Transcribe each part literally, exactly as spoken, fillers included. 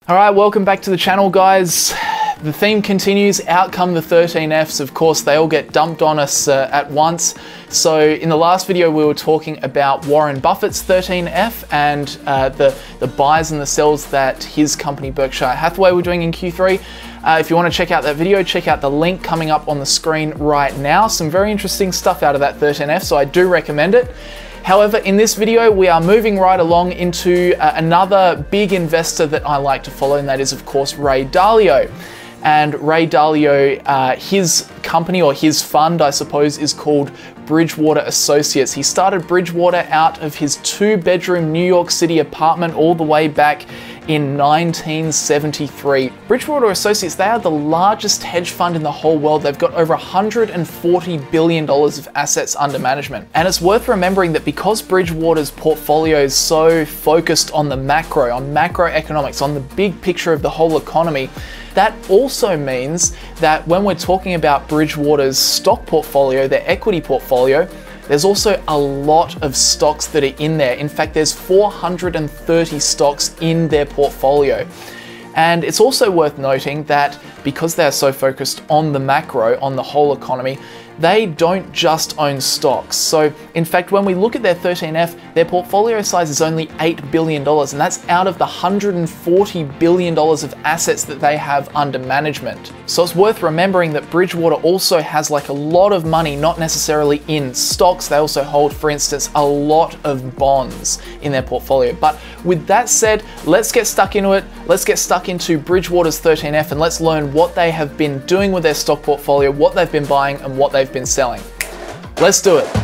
All right, welcome back to the channel, guys. The theme continues. Out come the thirteen Fs. Of course, they all get dumped on us uh, at once. So in the last video, we were talking about Warren Buffett's thirteen F and uh, the, the buys and the sells that his company Berkshire Hathaway were doing in Q three. Uh, if you want to check out that video, check out the link coming up on the screen right now. Some very interesting stuff out of that thirteen F, so I do recommend it. However, in this video, we are moving right along into uh, another big investor that I like to follow, and that is, of course, Ray Dalio. And Ray Dalio, uh, his company, or his fund, I suppose, is called Bridgewater Associates. He started Bridgewater out of his two-bedroom New York City apartment all the way back in nineteen seventy-three. Bridgewater Associates, they are the largest hedge fund in the whole world. They've got over one hundred forty billion dollars of assets under management. And it's worth remembering that because Bridgewater's portfolio is so focused on the macro, on macroeconomics, on the big picture of the whole economy, that also means that when we're talking about Bridgewater's stock portfolio, their equity portfolio, there's also a lot of stocks that are in there. In fact, there's four hundred thirty stocks in their portfolio. And it's also worth noting that because they're so focused on the macro, on the whole economy, they don't just own stocks. So in fact, when we look at their thirteen F, their portfolio size is only eight billion dollars, and that's out of the one hundred forty billion dollars of assets that they have under management. So it's worth remembering that Bridgewater also has like a lot of money, not necessarily in stocks. They also hold, for instance, a lot of bonds in their portfolio. But with that said, let's get stuck into it. Let's get stuck into Bridgewater's thirteen F and let's learn what they have been doing with their stock portfolio, what they've been buying, and what they've been selling. Let's do it.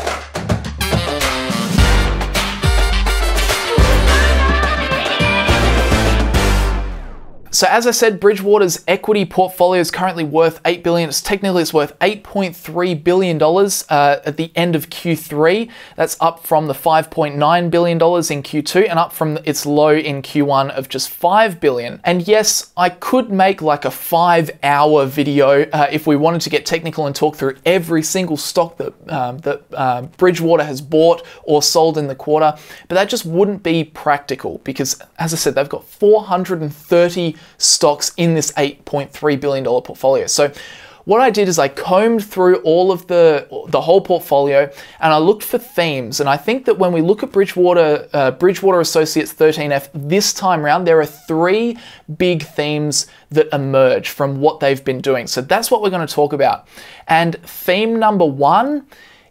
So as I said, Bridgewater's equity portfolio is currently worth eight billion dollars. It's technically it's worth eight point three billion dollars uh, at the end of Q three. That's up from the five point nine billion dollars in Q two and up from its low in Q one of just five billion dollars. And yes, I could make like a five hour video uh, if we wanted to get technical and talk through every single stock that, um, that uh, Bridgewater has bought or sold in the quarter, but that just wouldn't be practical because, as I said, they've got four hundred thirty stocks in this eight point three billion dollars portfolio. So what I did is I combed through all of the the whole portfolio and I looked for themes. And I think that when we look at Bridgewater uh, Bridgewater Associates thirteen F this time around, there are three big themes that emerge from what they've been doing. So that's what we're going to talk about. And theme number one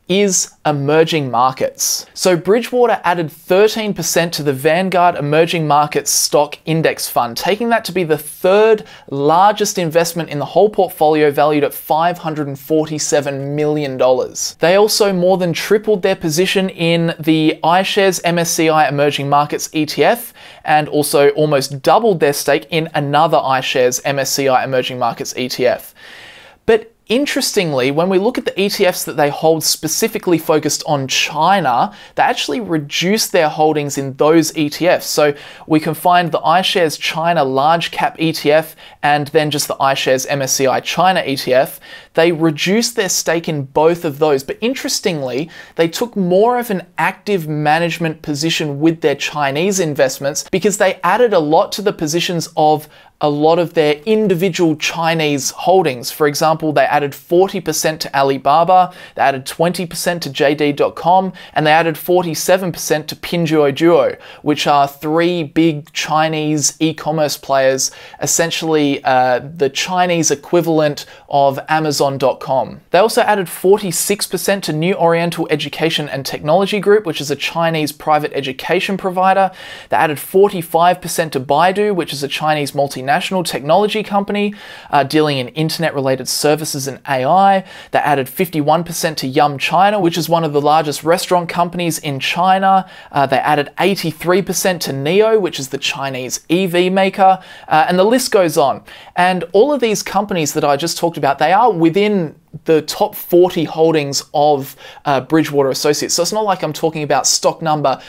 is emerging markets. So Bridgewater added thirteen percent to the Vanguard Emerging Markets Stock Index Fund, taking that to be the third largest investment in the whole portfolio, valued at five hundred forty-seven million dollars. They also more than tripled their position in the iShares M S C I Emerging Markets E T F and also almost doubled their stake in another iShares M S C I Emerging Markets E T F. But interestingly, when we look at the E T Fs that they hold specifically focused on China, they actually reduce their holdings in those E T Fs. So we can find the iShares China Large Cap E T F and then just the iShares M S C I China E T F. They reduced their stake in both of those. But interestingly, they took more of an active management position with their Chinese investments because they added a lot to the positions of a lot of their individual Chinese holdings. For example, they added forty percent to Alibaba, they added twenty percent to J D dot com, and they added forty-seven percent to Pinduoduo, which are three big Chinese e-commerce players, essentially uh, the Chinese equivalent of Amazon dot com. They also added forty-six percent to New Oriental Education and Technology Group, which is a Chinese private education provider. They added forty-five percent to Baidu, which is a Chinese multinational national technology company uh, dealing in internet-related services and A I. They added fifty-one percent to Yum China, which is one of the largest restaurant companies in China. Uh, they added eighty-three percent to NIO, which is the Chinese E V maker, uh, and the list goes on. And all of these companies that I just talked about, they are within the top forty holdings of uh, Bridgewater Associates. So it's not like I'm talking about stock number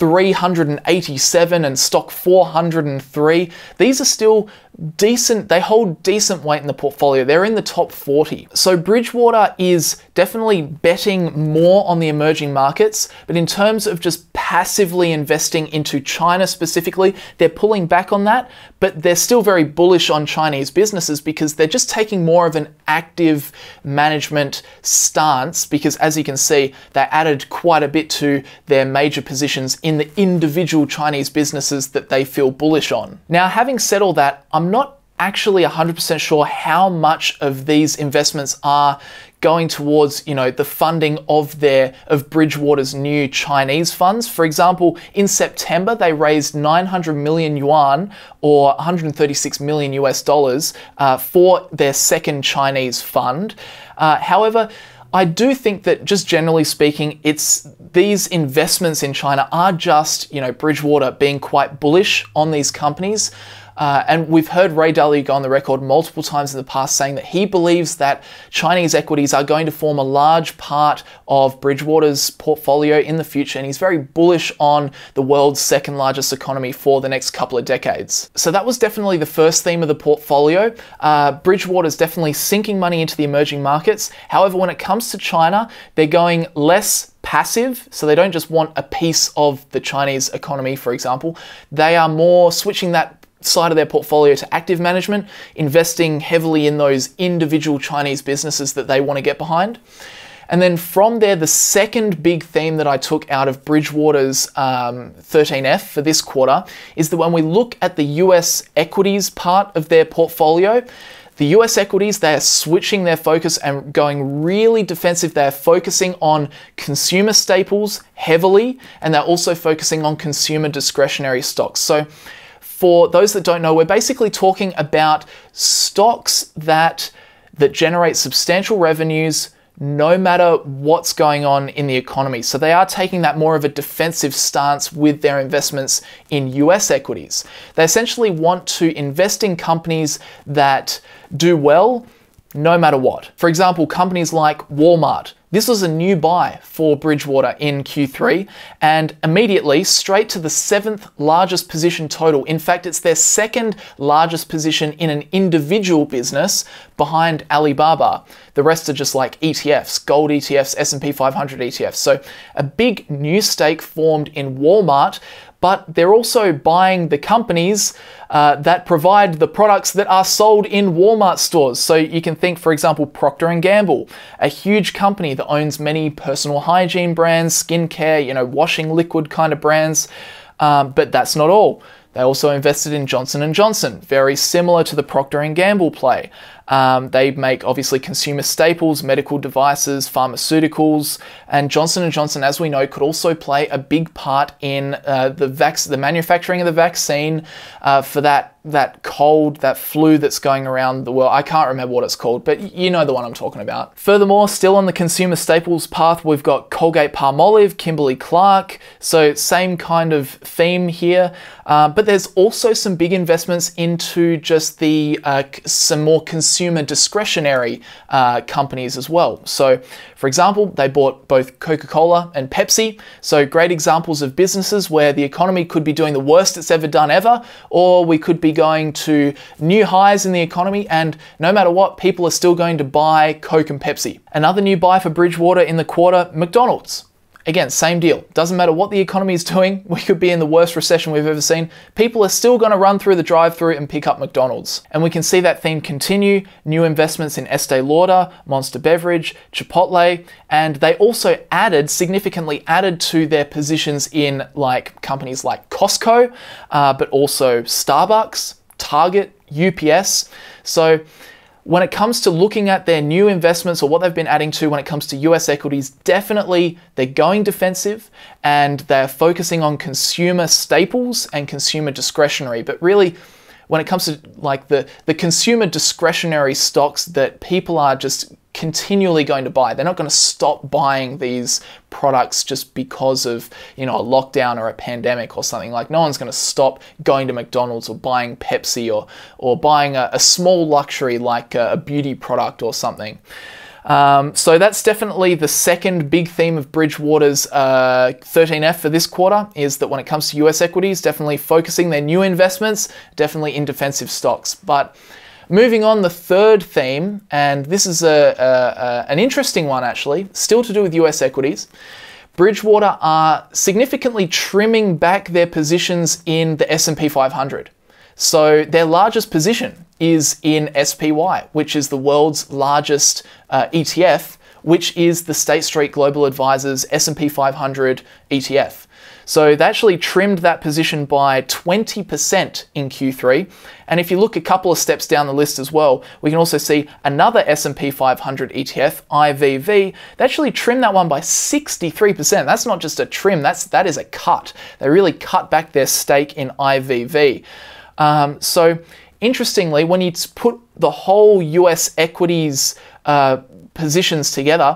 three hundred eighty-seven and stock four hundred three. These are still decent, they hold decent weight in the portfolio. They're in the top forty. So Bridgewater is definitely betting more on the emerging markets, but in terms of just passively investing into China specifically, they're pulling back on that, but they're still very bullish on Chinese businesses because they're just taking more of an active management stance because, as you can see, they added quite a bit to their major positions in the individual Chinese businesses that they feel bullish on. Now, having said all that, I'm not actually one hundred percent sure how much of these investments are going towards, you know, the funding of their of Bridgewater's new Chinese funds. For example, in September, they raised nine hundred million yuan or one hundred thirty-six million U S dollars uh, for their second Chinese fund. Uh, however, I do think that just generally speaking, it's these investments in China are just, you know, Bridgewater being quite bullish on these companies. Uh, and we've heard Ray Dalio go on the record multiple times in the past saying that he believes that Chinese equities are going to form a large part of Bridgewater's portfolio in the future, and he's very bullish on the world's second largest economy for the next couple of decades. So that was definitely the first theme of the portfolio. Uh, Bridgewater's definitely sinking money into the emerging markets. However, when it comes to China, they're going less passive, so they don't just want a piece of the Chinese economy, for example. They are more switching that side of their portfolio to active management, investing heavily in those individual Chinese businesses that they want to get behind. And then from there, the second big theme that I took out of Bridgewater's um, thirteen F for this quarter is that when we look at the U S equities part of their portfolio, the U S equities, they are switching their focus and going really defensive. They're focusing on consumer staples heavily, and they're also focusing on consumer discretionary stocks. So for those that don't know, we're basically talking about stocks that, that generate substantial revenues no matter what's going on in the economy. So they are taking that more of a defensive stance with their investments in U S equities. They essentially want to invest in companies that do well no matter what. For example, companies like Walmart. This was a new buy for Bridgewater in Q three, and immediately straight to the seventh largest position total. In fact, it's their second largest position in an individual business behind Alibaba. The rest are just like E T Fs, gold E T Fs, S and P five hundred E T Fs. So a big new stake formed in Walmart, but they're also buying the companies uh, that provide the products that are sold in Walmart stores. So you can think, for example, Procter and Gamble, a huge company that owns many personal hygiene brands, skincare, you know, washing liquid kind of brands. Um, but that's not all. They also invested in Johnson and Johnson, very similar to the Procter and Gamble play. Um, they make obviously consumer staples, medical devices, pharmaceuticals, and Johnson and Johnson, as we know, could also play a big part in uh, the vac the manufacturing of the vaccine uh, for that that cold, that flu that's going around the world. I can't remember what it's called, but you know the one I'm talking about. Furthermore, still on the consumer staples path, we've got Colgate-Palmolive, Kimberly-Clark, so same kind of theme here. Uh, but there's also some big investments into just the uh, some more consumer discretionary uh, companies as well. So, for example, they bought both Coca-Cola and Pepsi. So great examples of businesses where the economy could be doing the worst it's ever done ever, or we could be going to new highs in the economy, and no matter what, people are still going to buy Coke and Pepsi. Another new buy for Bridgewater in the quarter, McDonald's. Again, same deal. Doesn't matter what the economy is doing. We could be in the worst recession we've ever seen. People are still going to run through the drive-thru and pick up McDonald's. And we can see that theme continue. New investments in Estee Lauder, Monster Beverage, Chipotle, and they also added, significantly added to their positions in like companies like Costco, uh, but also Starbucks, Target, U P S. So when it comes to looking at their new investments or what they've been adding to when it comes to U S equities, definitely they're going defensive and they're focusing on consumer staples and consumer discretionary. But really, when it comes to like the, the consumer discretionary stocks that people are just continually going to buy, they're not going to stop buying these products just because of, you know, a lockdown or a pandemic or something. Like, no one's going to stop going to McDonald's or buying Pepsi or or buying a, a small luxury like a, a beauty product or something. Um, so that's definitely the second big theme of Bridgewater's uh, thirteen F for this quarter, is that when it comes to U S equities, definitely focusing their new investments, definitely in defensive stocks. But moving on, the third theme, and this is a, a, a, an interesting one actually, still to do with U S equities. Bridgewater are significantly trimming back their positions in the S and P five hundred. So their largest position is in S P Y, which is the world's largest uh, E T F, which is the State Street Global Advisors S and P five hundred E T F. So they actually trimmed that position by twenty percent in Q three. And if you look a couple of steps down the list as well, we can also see another S and P five hundred E T F, I V V. They actually trimmed that one by sixty-three percent. That's not just a trim, that's, that is a cut. They really cut back their stake in I V V. Um, so interestingly, when you put the whole U S equities uh, positions together,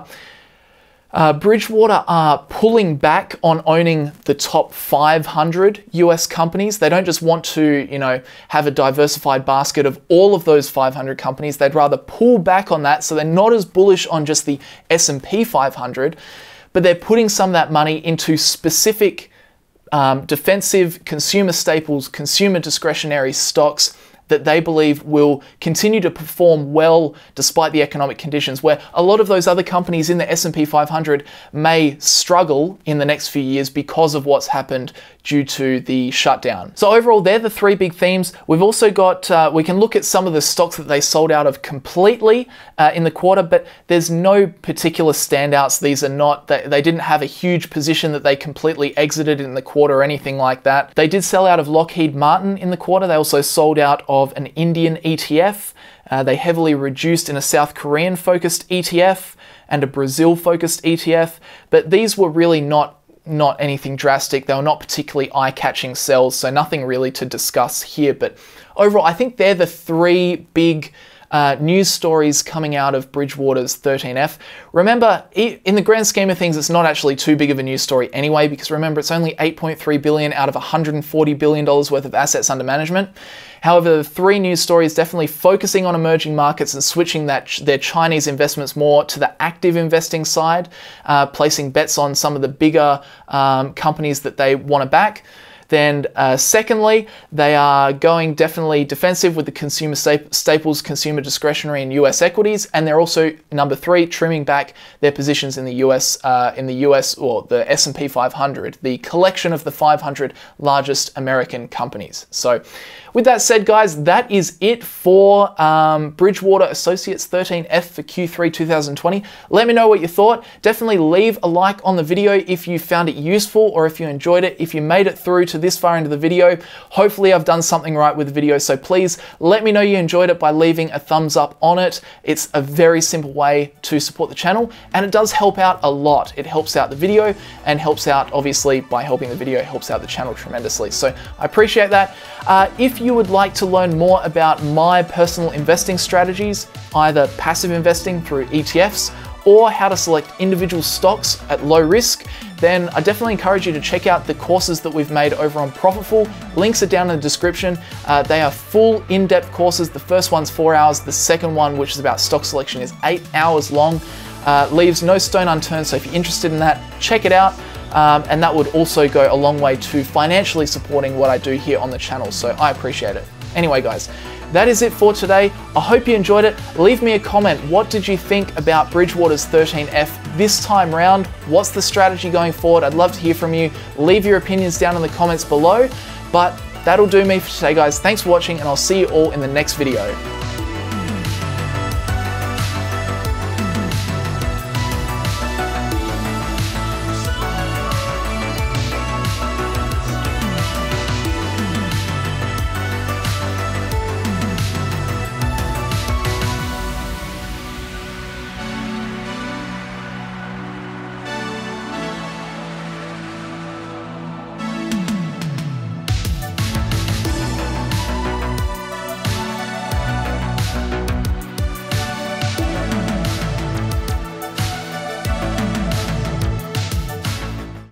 Uh, Bridgewater are pulling back on owning the top five hundred U S companies. They don't just want to, you know, have a diversified basket of all of those five hundred companies. They'd rather pull back on that, so they're not as bullish on just the S and P five hundred, but they're putting some of that money into specific um, defensive consumer staples, consumer discretionary stocks that they believe will continue to perform well despite the economic conditions, where a lot of those other companies in the S and P five hundred may struggle in the next few years because of what's happened due to the shutdown. So overall, they're the three big themes. We've also got, uh, we can look at some of the stocks that they sold out of completely uh, in the quarter, but there's no particular standouts. These are not, they, they didn't have a huge position that they completely exited in the quarter or anything like that. They did sell out of Lockheed Martin in the quarter. They also sold out of an Indian E T F. Uh, they heavily reduced in a South Korean focused E T F and a Brazil focused E T F, but these were really not not anything drastic. They were not particularly eye-catching sells, so nothing really to discuss here. But overall, I think they're the three big uh, news stories coming out of Bridgewater's thirteen F. Remember, in the grand scheme of things, it's not actually too big of a news story anyway, because remember, it's only eight point three billion dollars out of one hundred forty billion dollars worth of assets under management. However, the three news stories definitely focusing on emerging markets and switching that their Chinese investments more to the active investing side, uh, placing bets on some of the bigger um, companies that they want to back. Then uh, secondly, they are going definitely defensive with the consumer staples, consumer discretionary and U S equities. And they're also, number three, trimming back their positions in the U S, uh, in the U S or the S and P five hundred, the collection of the five hundred largest American companies. So with that said, guys, that is it for um, Bridgewater Associates thirteen F for Q three two thousand twenty. Let me know what you thought. Definitely leave a like on the video if you found it useful or if you enjoyed it. If you made it through to this far into the video, hopefully I've done something right with the video. So please let me know you enjoyed it by leaving a thumbs up on it. It's a very simple way to support the channel, and it does help out a lot. It helps out the video and helps out, obviously, by helping the video, helps out the channel tremendously. So I appreciate that. Uh, if you would like to learn more about my personal investing strategies, either passive investing through E T Fs or how to select individual stocks at low risk, then I definitely encourage you to check out the courses that we've made over on Profitful. Links are down in the description. Uh, they are full in-depth courses. The first one's four hours. The second one, which is about stock selection, is eight hours long. Uh, leaves no stone unturned, so if you're interested in that, check it out. Um, and that would also go a long way to financially supporting what I do here on the channel, so I appreciate it. Anyway, guys, that is it for today. I hope you enjoyed it. Leave me a comment. What did you think about Bridgewater's thirteen F this time round? What's the strategy going forward? I'd love to hear from you. Leave your opinions down in the comments below. But that'll do me for today, guys. Thanks for watching, and I'll see you all in the next video.